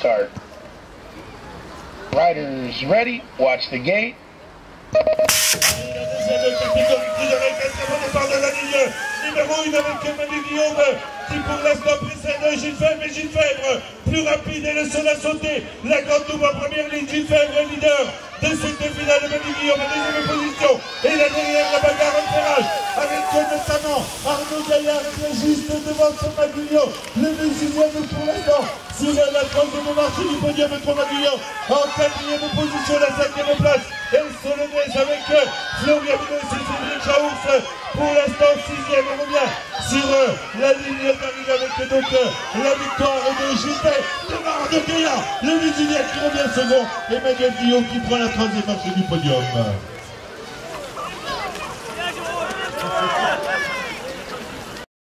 start. Riders ready, watch the gate. Numéro 1 avec Manu Guillaume qui pour l'instant précède Gilles Fèvre, et Gilles Fèvre plus rapide et le seul à sauter. La grande double en première ligne, Gilles Fèvre leader de cette finale, Manu Guillaume en deuxième position. Et là derrière la bagarre en ferrage avec notamment Arnaud Gaillard et juste devant son Maguillon. Le Mexicain pour l'instant sur la troisième marche du podium de Maguillon. En quatrième position, la cinquième place. Et Solonès avec Florian Minus et Cédric Chaours. Pour l'instant, sixième, on revient sur la ligne d'arrivée avec donc la victoire de Gilles Fèvre, de Arnaud Gaillard, le Mexicain qui revient second, et Emmanuel Guillaume qui prend la troisième marche du podium.